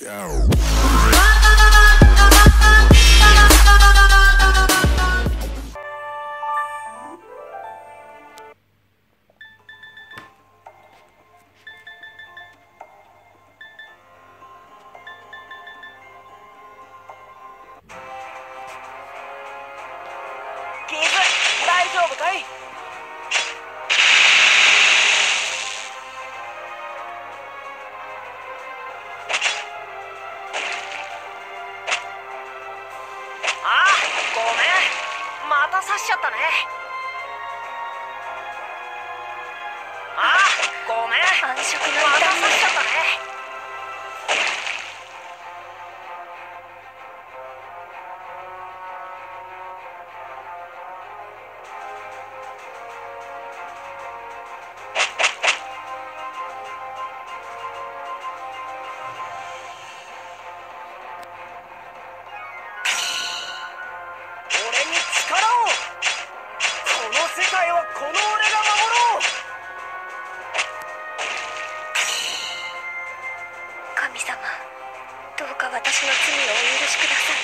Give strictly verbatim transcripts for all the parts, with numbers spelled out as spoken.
大丈夫かい？ああ、ごめん、また刺しちゃったね。ああ、ごめん、 暗色のまた痛み。 刺しちゃったね。 神様、どうか私の罪をお許しください。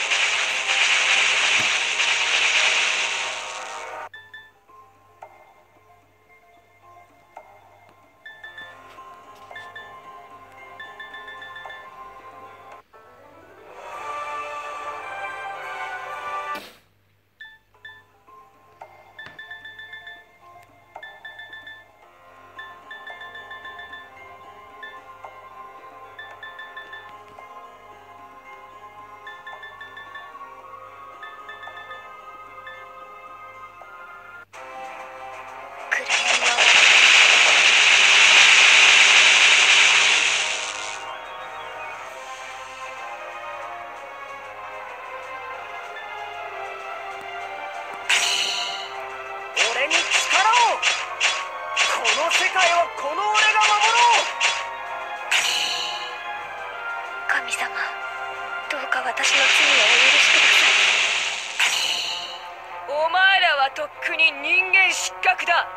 神様、どうか私の罪をお許しください。 お前らはとっくに人間失格だ。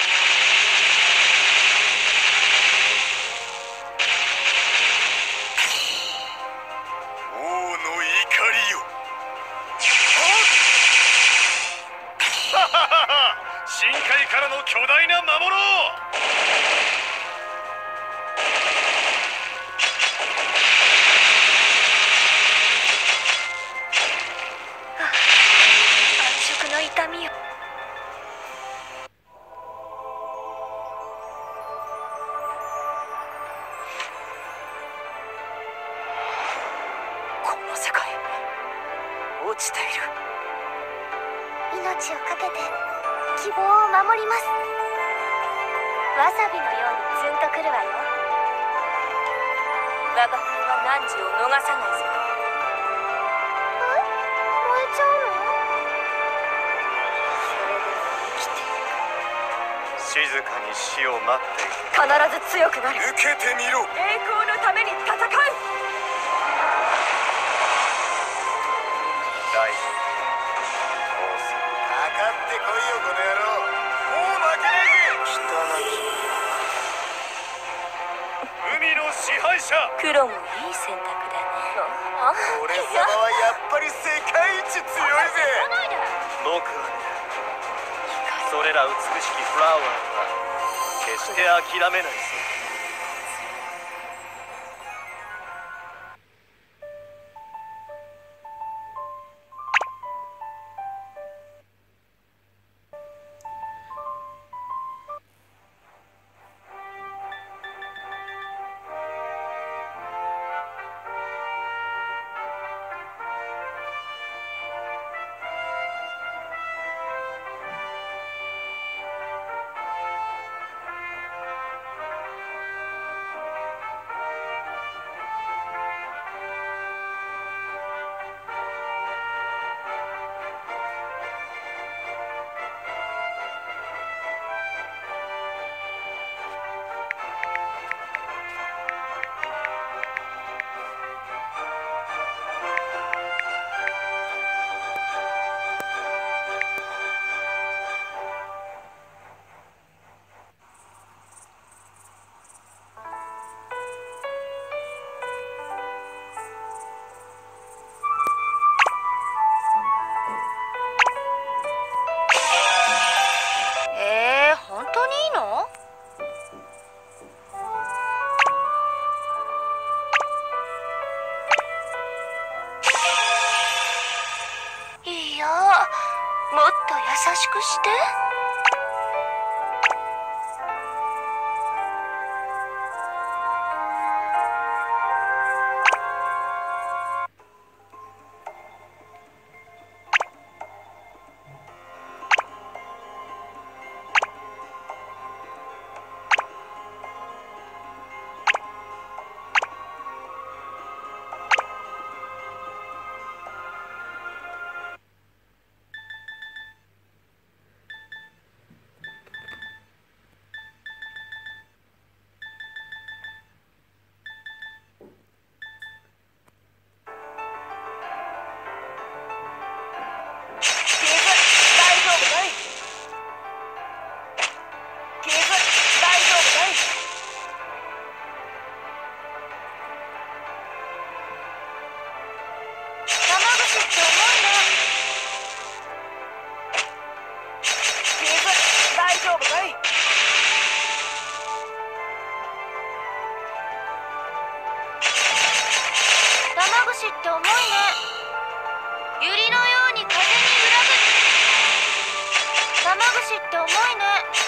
王の怒りよ。はははは、深海からの巨大な魔物。 痛みよ。 この世界落ちている。 命をかけて希望を守ります。わさびのようにツンとくるわよ。 我が輩は汝を逃さないぞ。 え？燃えちゃうの？ 静かに死を待っている。 必ず強くなる。 受けてみろ。 栄光のために戦う。 大事。どうする。かかってこいよこの野郎。もう負けねえぜ。 汚き海の支配者。 黒もいい選択だね。 俺様はやっぱり世界一強いぜ。僕はね、それら美しきフラワーは決して諦めないぞ。 もっと優しくして。って重いね。ユリのように風に揺らぐ。玉串って重いね。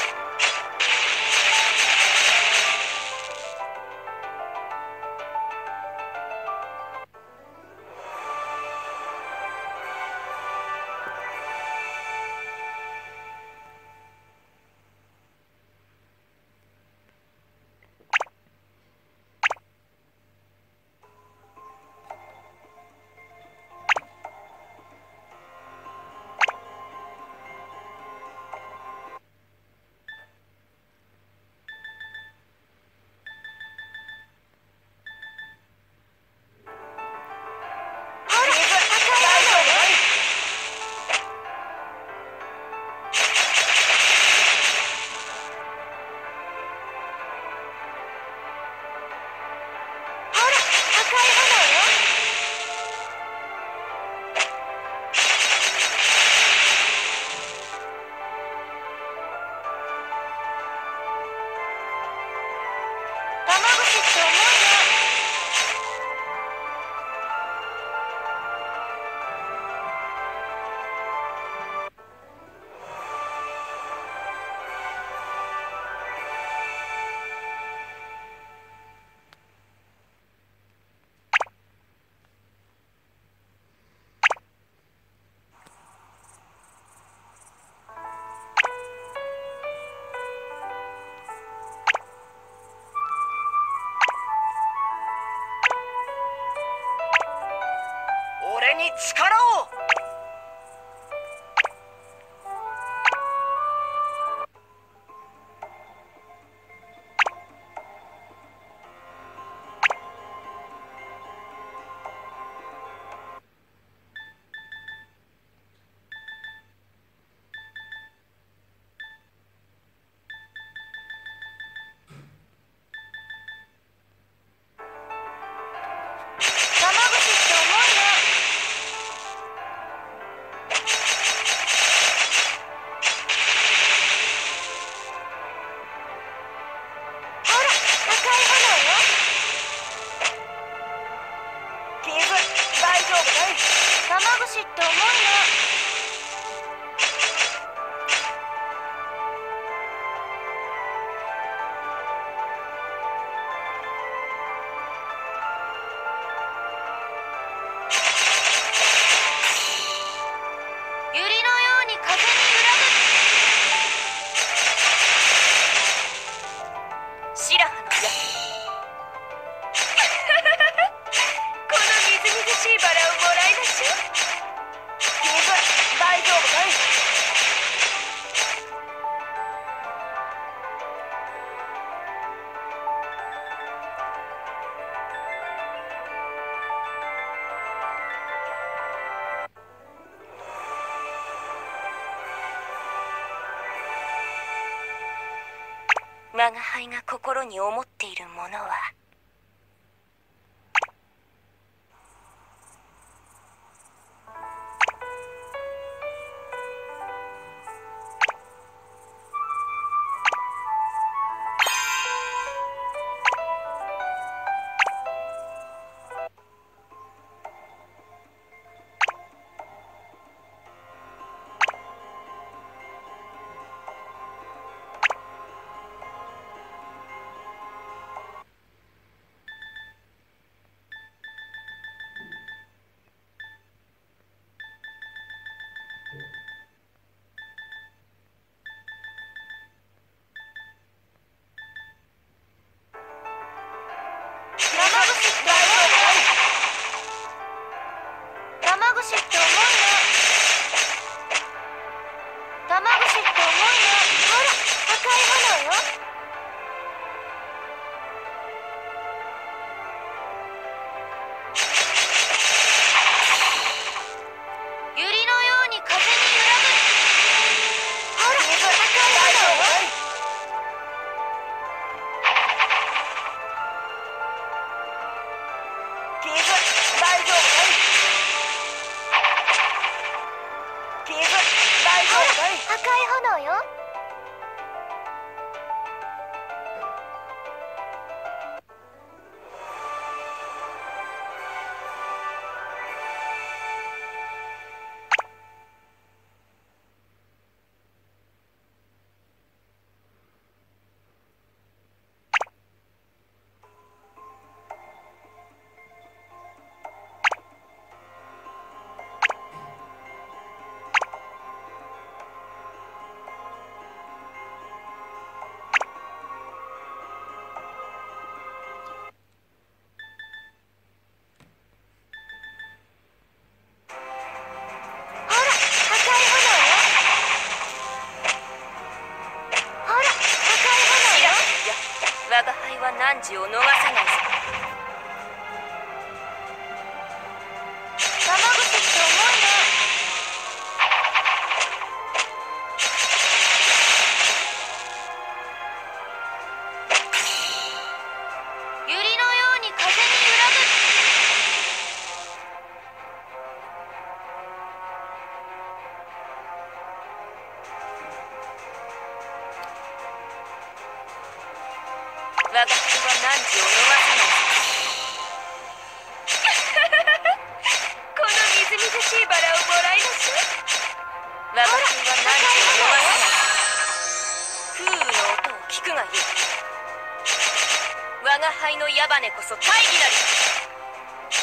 俺に力を。 我が輩が心に思っているものは大丈夫かい？傷大丈夫かい？ 赤い炎よ。 我が輩は汝を逃さないぞ。 卵口って重いね。百合のように風に揺らぐ。 我が輩は汝を逃さないぞ。このみずみずしいバラをもらいなさい。我が輩は汝を逃さない。風雨の音を聞くがよい。我が輩の矢羽こそ大義なり。 き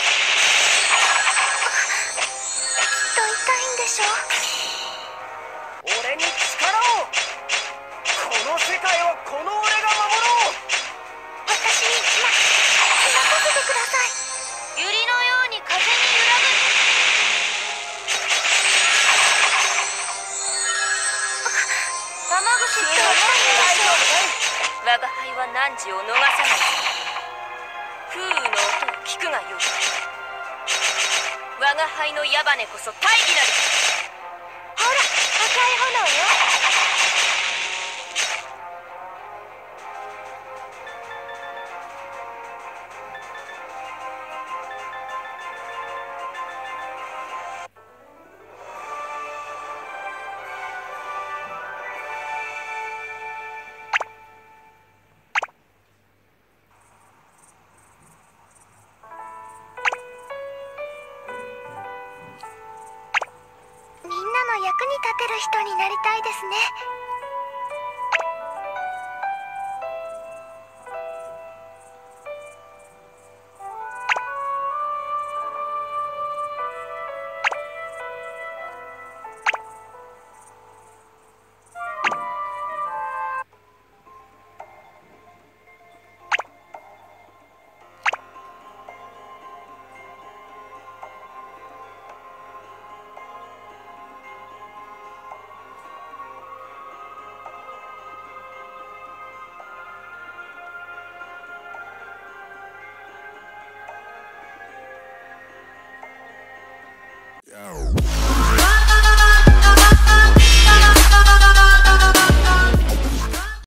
っと痛いんでしょ。 俺に力を。この世界はこの俺が守ろう。 私にま任せてください。百合のように風に揺らぐ。卵口って重いんでしょ。 我が輩は汝を逃さないぞ。風雨の音を聞くがよい。我が輩の矢羽こそ大義なり。 ほら赤い炎よ。みんなの役に立てる人になりたいですね。 Yo.